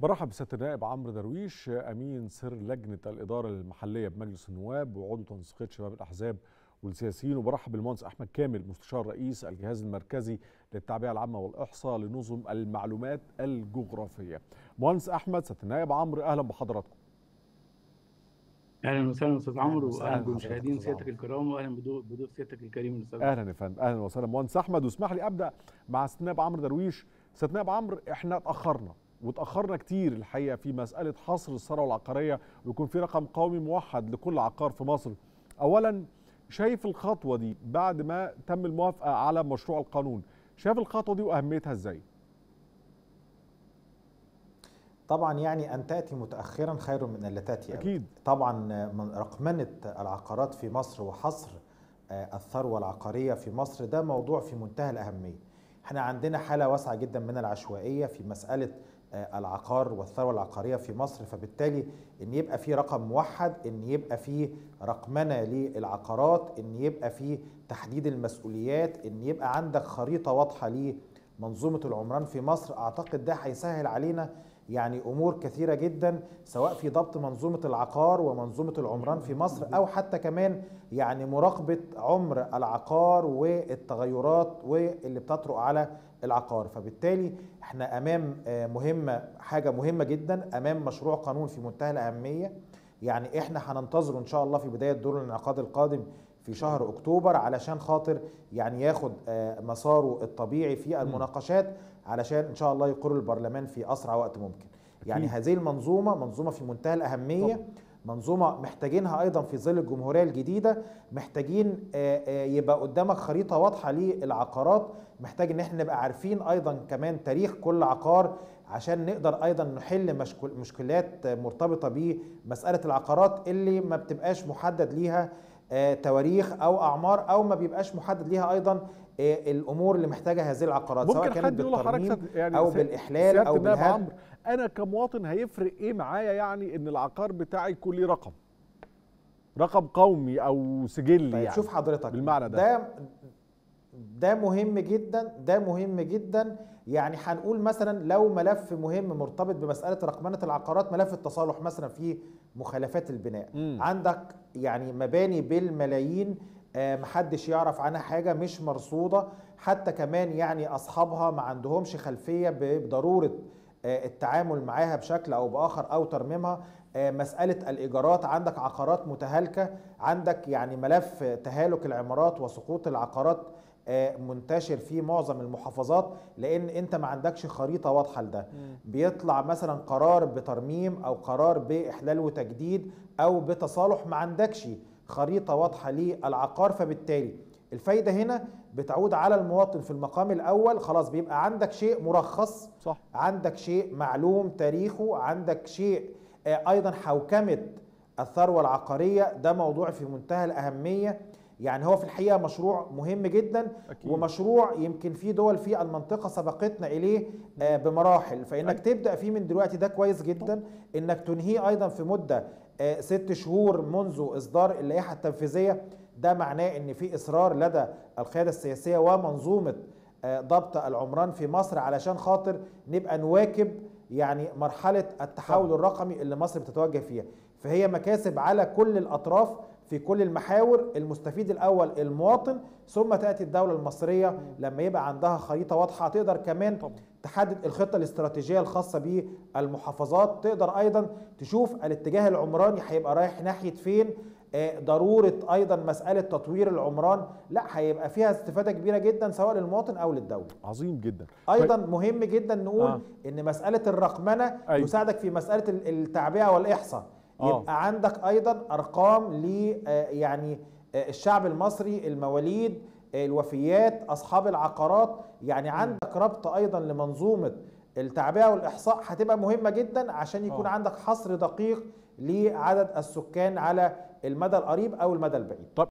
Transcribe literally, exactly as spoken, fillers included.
برحب بسيادة النائب عمرو درويش أمين سر لجنة الإدارة المحلية بمجلس النواب وعضو تنسيقية شباب الأحزاب والسياسيين، وبرحب بالمهندس أحمد كامل مستشار رئيس الجهاز المركزي للتعبئة العامة والإحصاء لنظم المعلومات الجغرافية. مهندس أحمد، سيادة النائب عمرو، أهلا بحضراتكم. اهلا وسهلا استاذ عمرو، واهلا وسهلا بحضرتك بمشاهدين أستاذ سيادتك عمرو. الكرام، واهلا بضيوف بضيف سيادتك الكريم الاستاذ احمد. أهلا يا فندم، أهلا وسهلا مهندس أحمد. واسمح لي أبدأ مع سيادة النائب عمرو درويش. سيادة النائب عمرو، إحنا اتأخرنا وتأخرنا كتير الحقيقة في مسألة حصر الثروة العقارية ويكون في رقم قومي موحد لكل عقار في مصر. أولا، شايف الخطوة دي بعد ما تم الموافقة على مشروع القانون، شايف الخطوة دي وأهميتها إزاي؟ طبعا يعني أن تأتي متأخرا خير من أن لا تأتي أبدا. أكيد. طبعا من رقمنة العقارات في مصر وحصر الثروة العقارية في مصر ده موضوع في منتهى الأهمية. احنا عندنا حالة واسعة جدا من العشوائية في مسألة العقار والثروة العقارية في مصر، فبالتالي ان يبقى في رقم موحد، ان يبقى في رقمنة للعقارات، ان يبقى في تحديد المسؤوليات، ان يبقى عندك خريطة واضحة لمنظومة العمران في مصر، اعتقد ده هيسهل علينا يعني امور كثيره جدا، سواء في ضبط منظومه العقار ومنظومه العمران في مصر، او حتى كمان يعني مراقبه عمر العقار والتغيرات واللي بتطرق على العقار. فبالتالي احنا امام مهمه حاجه مهمه جدا، امام مشروع قانون في منتهى الاهميه. يعني احنا هننتظره ان شاء الله في بدايه دور الانعقاد القادم في شهر اكتوبر علشان خاطر يعني ياخد مساره الطبيعي في المناقشات، علشان ان شاء الله يقر البرلمان في اسرع وقت ممكن. يعني هذه المنظومه منظومه في منتهى الاهميه. طبعا. منظومه محتاجينها ايضا في ظل الجمهوريه الجديده، محتاجين يبقى قدامك خريطه واضحه للعقارات، محتاج ان احنا نبقى عارفين ايضا كمان تاريخ كل عقار عشان نقدر ايضا نحل مشكلات مرتبطه بمساله العقارات اللي ما بتبقاش محدد ليها تواريخ او اعمار، او ما بيبقاش محدد ليها ايضا الامور اللي محتاجه هذه العقارات، سواء كانت بالترميم يعني او بالاحلال او بالهدم. انا كمواطن هيفرق ايه معايا يعني ان العقار بتاعي يكون ليه رقم رقم قومي او سجل؟ طيب يعني شوف حضرتك، بالمعنى ده ده ده مهم جدا، ده مهم جدا. يعني هنقول مثلا لو ملف مهم مرتبط بمساله رقمنه العقارات، ملف التصالح مثلا في مخالفات البناء، م. عندك يعني مباني بالملايين آه محدش يعرف عنها حاجه، مش مرصوده، حتى كمان يعني اصحابها ما عندهمش خلفيه بضروره آه التعامل معاها بشكل او باخر او ترميمها. آه مساله الايجارات، عندك عقارات متهالكه، عندك يعني ملف تهالك العمارات وسقوط العقارات منتشر في معظم المحافظات، لان انت ما عندكش خريطه واضحه لده. بيطلع مثلا قرار بترميم او قرار باحلال وتجديد او بتصالح، ما عندكش خريطه واضحه للعقار، فبالتالي الفايده هنا بتعود على المواطن في المقام الاول. خلاص بيبقى عندك شيء مرخص، صح. عندك شيء معلوم تاريخه، عندك شيء ايضا حوكمه الثروه العقاريه، ده موضوع في منتهى الاهميه. يعني هو في الحقيقة مشروع مهم جدا. أكيد. ومشروع يمكن في دول في المنطقة سبقتنا إليه بمراحل، فإنك أكيد. تبدأ فيه من دلوقتي ده كويس جدا. إنك تنهيه أيضا في مدة ست شهور منذ إصدار اللائحة التنفيذية، ده معناه إن في إصرار لدى القيادة السياسية ومنظومة ضبط العمران في مصر علشان خاطر نبقى نواكب يعني مرحلة التحول طبعا. الرقمي اللي مصر بتتوجه فيها. فهي مكاسب على كل الأطراف في كل المحاور. المستفيد الأول المواطن، ثم تأتي الدولة المصرية لما يبقى عندها خريطة واضحة، تقدر كمان طبعا. تحدد الخطة الاستراتيجية الخاصة بالمحافظات، تقدر أيضا تشوف الاتجاه العمراني هيبقى رايح ناحية فين. ضرورة أيضا مسألة تطوير العمران، لا هيبقى فيها استفادة كبيرة جدا سواء للمواطن أو للدولة. عظيم جدا. أيضا مهم جدا نقول آه. إن مسألة الرقمنة أيوه. تساعدك في مسألة التعبئة والإحصاء. يبقى آه. عندك ايضا ارقام ل يعني الشعب المصري، المواليد، الوفيات، اصحاب العقارات، يعني عندك ربط ايضا لمنظومه التعبئه والاحصاء هتبقى مهمه جدا عشان يكون أوه. عندك حصر دقيق لعدد السكان على المدى القريب او المدى البعيد.